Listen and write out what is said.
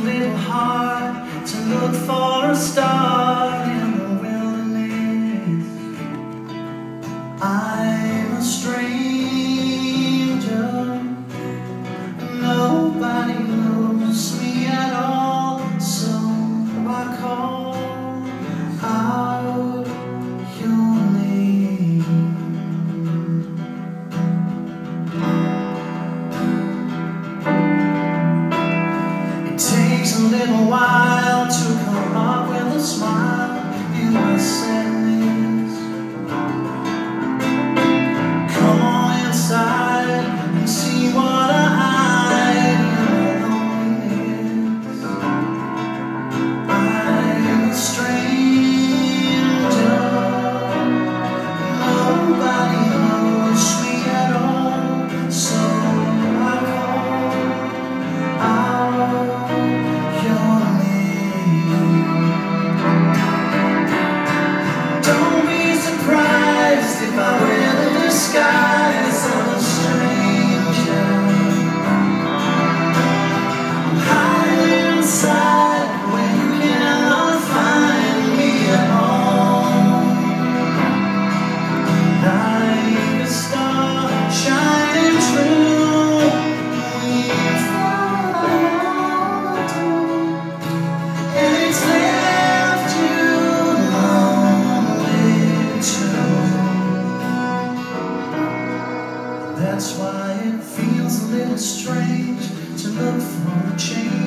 little hard to look for a star in the wilderness. I'm a stranger, nobody knows me at all, so I call out your name. It takes a little while to come up with a smile in my sadness. Come on inside and see what I hide in loneliness. I'm a stranger, nobody knows me at all, so I call out your name. Don't be surprised if I wear the disguise of a stranger. I'm hiding inside where you cannot find me at home. Like a star shining true, we follow through, and it's left you lonely too. That's why it feels a little strange to look for a change.